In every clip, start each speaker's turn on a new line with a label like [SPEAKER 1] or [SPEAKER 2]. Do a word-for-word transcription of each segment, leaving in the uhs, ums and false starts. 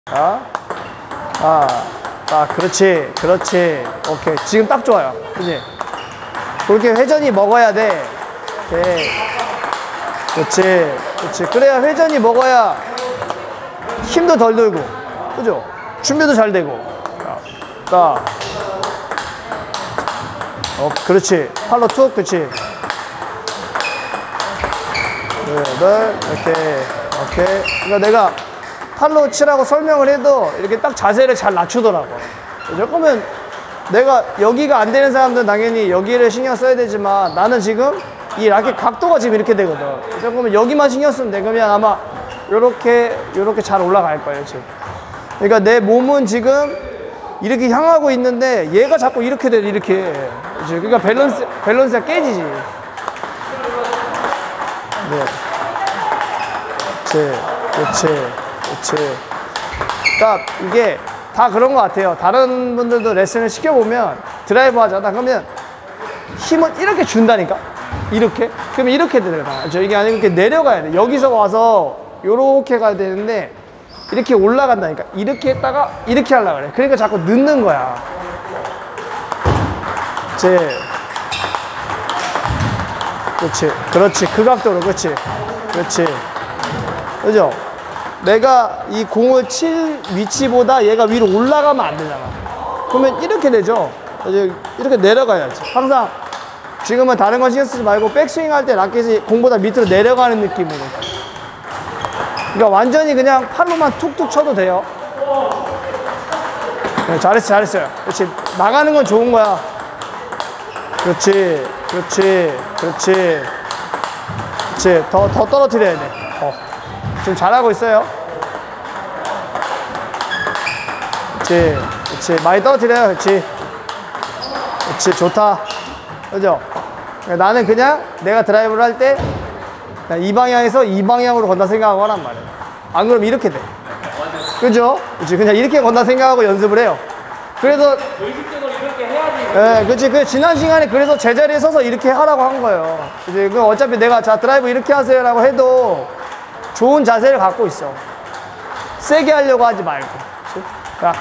[SPEAKER 1] 자, 아, 아, 그렇지, 그렇지. 오케이. 지금 딱 좋아요. 그지? 그렇게 회전이 먹어야 돼. 오케이. 그렇지, 그렇지. 그래야 회전이 먹어야 힘도 덜 들고, 그죠? 준비도 잘 되고. 자, 어, 그렇지. 팔로 툭, 그렇지. 네, 네, 오케이, 오케이. 그러니까 내가 팔로 치라고 설명을 해도 이렇게 딱 자세를 잘 낮추더라고. 그러면 내가 여기가 안 되는 사람들은 당연히 여기를 신경 써야 되지만 나는 지금 이 라켓 각도가 지금 이렇게 되거든. 그러면 여기만 신경 쓰면 돼. 그러면 아마 요렇게 요렇게 잘 올라갈 거예요 지금. 그러니까 내 몸은 지금 이렇게 향하고 있는데 얘가 자꾸 이렇게 돼, 이렇게. 그러니까 밸런스 밸런스가 깨지지. 네. 그렇지, 그렇지, 그렇지. 그러니까 이게 다 그런 것 같아요. 다른 분들도 레슨을 시켜보면 드라이브 하잖아. 그러면 힘은 이렇게 준다니까. 이렇게. 그러면 이렇게 되잖아. 이게 아니고 이렇게 내려가야 돼. 여기서 와서 요렇게 가야 되는데 이렇게 올라간다니까. 이렇게 했다가 이렇게 하려고 그래. 그러니까 자꾸 늦는 거야. 그렇지. 그렇지. 그렇지. 그 각도로. 그렇지. 그렇지. 그죠? 내가 이 공을 칠 위치보다 얘가 위로 올라가면 안 되잖아. 그러면 이렇게 되죠. 이렇게 내려가야지. 항상 지금은 다른 건 신경 쓰지 말고 백스윙 할 때 라켓이 공보다 밑으로 내려가는 느낌으로. 그러니까 완전히 그냥 팔로만 툭툭 쳐도 돼요. 네, 잘했어, 잘했어요. 그렇지. 나가는 건 좋은 거야. 그렇지, 그렇지, 그렇지. 그렇지. 더, 더 떨어뜨려야 돼. 어. 지금 잘하고 있어요. 그렇지, 그렇지. 많이 떨어뜨려요. 그렇지. 그렇지, 좋다. 그죠? 나는 그냥 내가 드라이브를 할 때 이 방향에서 이 방향으로 건다 생각하고 하란 말이에요. 안 그러면 이렇게 돼. 그죠? 그렇지. 그냥 이렇게 건다 생각하고 연습을 해요. 그래서
[SPEAKER 2] 의식적으로 이렇게 해야지.
[SPEAKER 1] 네, 그렇지. 그 지난 시간에 그래서 제자리에 서서 이렇게 하라고 한 거예요. 이제 그 어차피 내가 자 드라이브 이렇게 하세요라고 해도 좋은 자세를 갖고 있어. 세게 하려고 하지 말고. 자,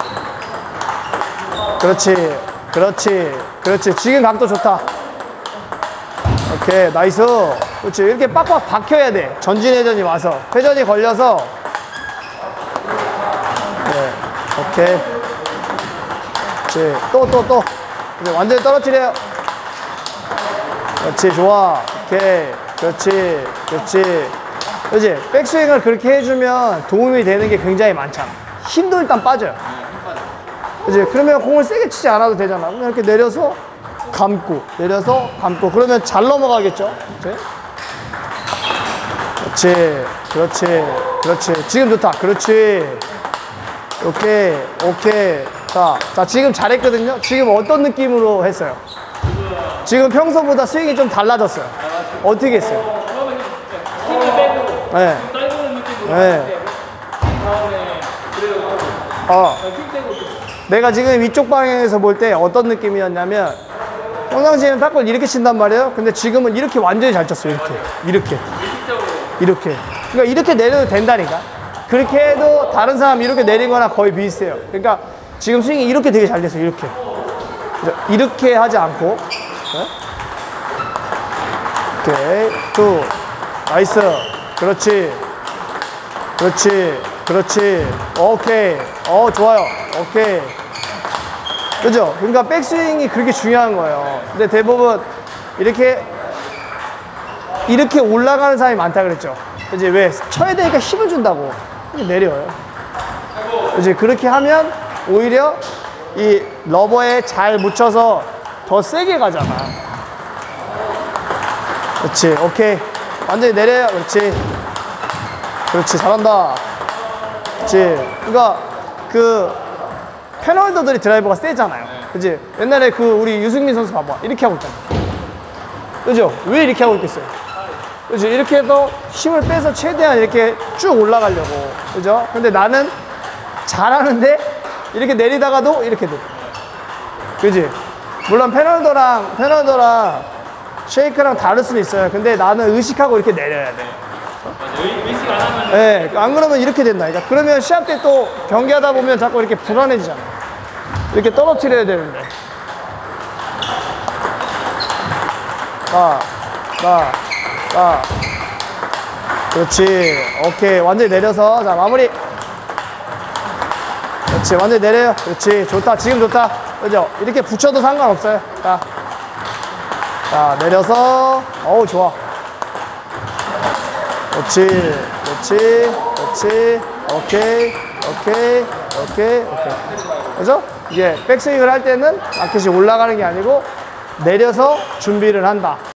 [SPEAKER 1] 그렇지, 그렇지, 그렇지. 지금 각도 좋다. 오케이, 나이스. 그렇지. 이렇게 빡빡 박혀야 돼. 전진 회전이 와서 회전이 걸려서. 네, 오케이. 그렇지. 또, 또, 또. 이제 완전히 떨어뜨려요. 그렇지, 좋아. 오케이. 그렇지, 그렇지. 그렇지. 백스윙을 그렇게 해주면 도움이 되는 게 굉장히 많잖아. 힘도 일단 빠져요. 그렇지. 그러면 공을 세게 치지 않아도 되잖아. 그냥 이렇게 내려서 감고, 내려서 감고. 그러면 잘 넘어가겠죠. 그렇지. 그렇지, 그렇지, 그렇지. 지금 좋다. 그렇지. 오케이, 오케이. 자, 자, 지금 잘했거든요. 지금 어떤 느낌으로 했어요? 지금 평소보다 스윙이 좀 달라졌어요. 어떻게 했어요?
[SPEAKER 2] 힘을 빼고
[SPEAKER 1] 네.
[SPEAKER 2] 떨구는 느낌으로
[SPEAKER 1] 네.
[SPEAKER 2] 다음에 그래도
[SPEAKER 1] 어.
[SPEAKER 2] 힘 빼고
[SPEAKER 1] 내가 지금 이쪽 방향에서 볼 때 어떤 느낌이었냐면 평상시에는 탁볼 이렇게 친단 말이에요. 근데 지금은 이렇게 완전히 잘 쳤어요. 이렇게. 이렇게. 이렇게. 그러니까 이렇게 내려도 된다니까. 그렇게 해도 다른 사람 이렇게 내린 거나 거의 비슷해요. 그러니까 지금 스윙이 이렇게 되게 잘 됐어요. 이렇게. 이렇게 하지 않고. 네? 오케이. 투. 나이스. 그렇지. 그렇지. 그렇지. 오케이. 어, 좋아요. 오케이. 그죠? 그러니까 백스윙이 그렇게 중요한 거예요. 근데 대부분 이렇게 이렇게 올라가는 사람이 많다 그랬죠. 이제 왜? 쳐야 되니까 힘을 준다고. 내려요. 이제 그렇게 하면 오히려 이 러버에 잘 묻혀서 더 세게 가잖아. 그렇지. 오케이. 완전히 내려요. 그렇지. 그렇지. 잘한다. 그렇지. 그러니까 그 패널더들이 드라이버가 세잖아요. 그치? 옛날에 그 우리 유승민 선수 봐봐. 이렇게 하고 있잖아. 그죠? 왜 이렇게 하고 있겠어요? 그죠? 이렇게 해서 힘을 빼서 최대한 이렇게 쭉 올라가려고. 그죠? 근데 나는 잘하는데 이렇게 내리다가도 이렇게 돼. 그지? 물론 패널더랑, 패널더랑 쉐이크랑 다를 수도 있어요. 근데 나는 의식하고 이렇게 내려야 돼.
[SPEAKER 2] 의식 안 하면
[SPEAKER 1] 예, 안 그러면 이렇게 된다니까. 그러면 시합 때 또 경기하다 보면 자꾸 이렇게 불안해지잖아. 이렇게 떨어뜨려야 되는데. 가, 가, 가. 그렇지. 오케이. 완전히 내려서. 자, 마무리. 그렇지. 완전히 내려요. 그렇지. 좋다. 지금 좋다. 그죠? 이렇게 붙여도 상관없어요. 자. 자, 내려서. 어우, 좋아. 그렇지. 그렇지. 그렇지. 오케이. 오케이. 오케이. 오케이. 그죠? 이게 백스윙을 할 때는 라켓이 올라가는 게 아니고 내려서 준비를 한다.